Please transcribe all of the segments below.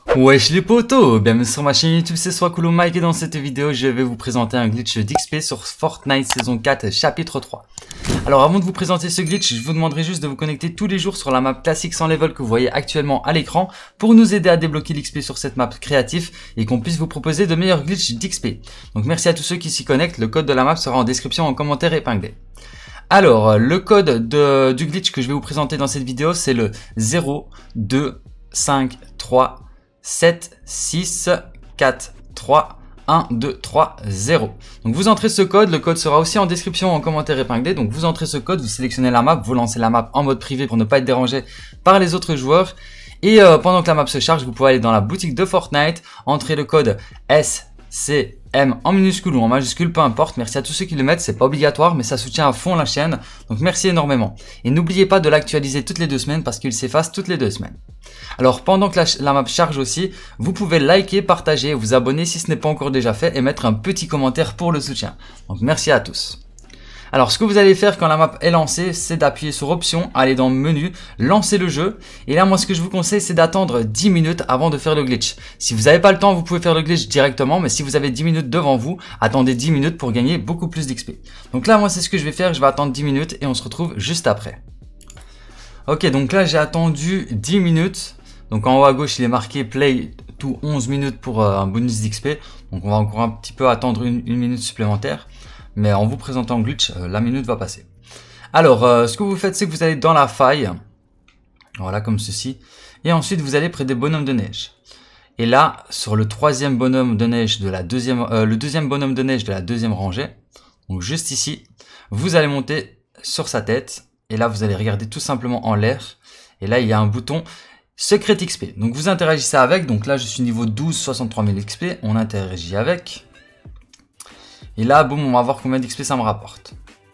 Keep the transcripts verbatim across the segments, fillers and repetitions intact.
Wesh les potos, bienvenue sur ma chaîne YouTube, c'est Swacoolo Mike et dans cette vidéo je vais vous présenter un glitch d'X P sur Fortnite saison quatre chapitre trois. Alors avant de vous présenter ce glitch, je vous demanderai juste de vous connecter tous les jours sur la map classique sans level que vous voyez actuellement à l'écran pour nous aider à débloquer l'X P sur cette map créatif et qu'on puisse vous proposer de meilleurs glitches d'X P. Donc merci à tous ceux qui s'y connectent, le code de la map sera en description en commentaire épinglé. Alors le code de, du glitch que je vais vous présenter dans cette vidéo c'est le zéro deux cinq trois sept six quatre trois un deux trois zéro. Donc vous entrez ce code, le code sera aussi en description en commentaire épinglé. Donc vous entrez ce code, vous sélectionnez la map, vous lancez la map en mode privé pour ne pas être dérangé par les autres joueurs. Et euh, pendant que la map se charge, vous pouvez aller dans la boutique de Fortnite, entrer le code S C M en minuscule ou en majuscule, peu importe. Merci à tous ceux qui le mettent, c'est pas obligatoire mais ça soutient à fond la chaîne, donc merci énormément. Et n'oubliez pas de l'actualiser toutes les deux semaines parce qu'il s'efface toutes les deux semaines. Alors pendant que la, la map charge aussi, vous pouvez liker, partager, vous abonner si ce n'est pas encore déjà fait et mettre un petit commentaire pour le soutien. Donc merci à tous. Alors ce que vous allez faire quand la map est lancée, c'est d'appuyer sur option, aller dans menu, lancer le jeu. Et là moi ce que je vous conseille c'est d'attendre dix minutes avant de faire le glitch. Si vous n'avez pas le temps, vous pouvez faire le glitch directement, mais si vous avez dix minutes devant vous, attendez dix minutes pour gagner beaucoup plus d'X P. Donc là moi c'est ce que je vais faire, je vais attendre dix minutes et on se retrouve juste après. Ok, donc là j'ai attendu dix minutes. Donc en haut à gauche il est marqué play to onze minutes pour euh, un bonus d'X P. Donc on va encore un petit peu attendre une, une minute supplémentaire. Mais en vous présentant le glitch, euh, la minute va passer. Alors, euh, ce que vous faites, c'est que vous allez dans la faille. Voilà, comme ceci. Et ensuite, vous allez près des bonhommes de neige. Et là, sur le troisième bonhomme de neige de la deuxième, euh, le deuxième bonhomme de neige de la deuxième rangée, donc juste ici, vous allez monter sur sa tête. Et là, vous allez regarder tout simplement en l'air. Et là, il y a un bouton secret X P. Donc, vous interagissez avec. Donc là, je suis niveau douze, soixante-trois mille X P. On interagit avec. Et là, boum, on va voir combien d'X P ça me rapporte.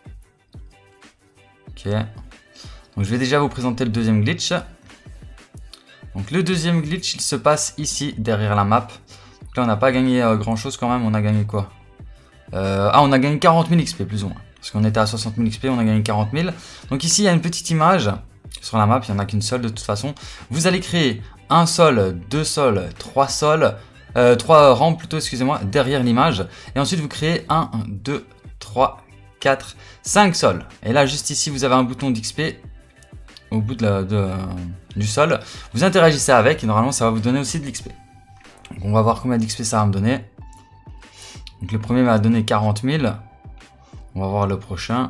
Ok. Donc, je vais déjà vous présenter le deuxième glitch. Donc, le deuxième glitch, il se passe ici, derrière la map. Donc là, on n'a pas gagné euh, grand chose quand même. On a gagné quoi euh, Ah, on a gagné quarante mille X P, plus ou moins. Parce qu'on était à soixante mille X P, on a gagné quarante mille. Donc, ici, il y a une petite image sur la map. Il n'y en a qu'une seule de toute façon. Vous allez créer un sol, deux sols, trois sols. Euh, trois rangs plutôt, excusez-moi, derrière l'image. Et ensuite, vous créez un, deux, trois, quatre, cinq sols. Et là, juste ici, vous avez un bouton d'X P au bout de la, de, euh, du sol. Vous interagissez avec et normalement, ça va vous donner aussi de l'X P. Donc, on va voir combien d'X P ça va me donner. Donc, le premier m'a donné quarante mille. On va voir le prochain.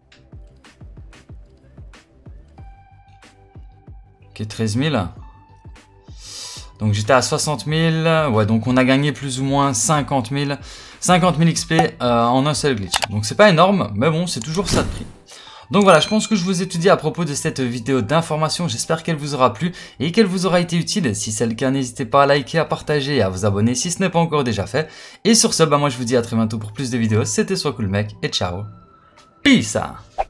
Ok, treize mille. Donc j'étais à soixante mille, ouais, donc on a gagné plus ou moins cinquante mille, cinquante mille X P euh, en un seul glitch. Donc c'est pas énorme, mais bon, c'est toujours ça de prix. Donc voilà, je pense que je vous ai tout dit à propos de cette vidéo d'information. J'espère qu'elle vous aura plu et qu'elle vous aura été utile. Si c'est le cas, n'hésitez pas à liker, à partager et à vous abonner si ce n'est pas encore déjà fait. Et sur ce, bah moi je vous dis à très bientôt pour plus de vidéos. C'était Swacoolo Mike et ciao. Peace!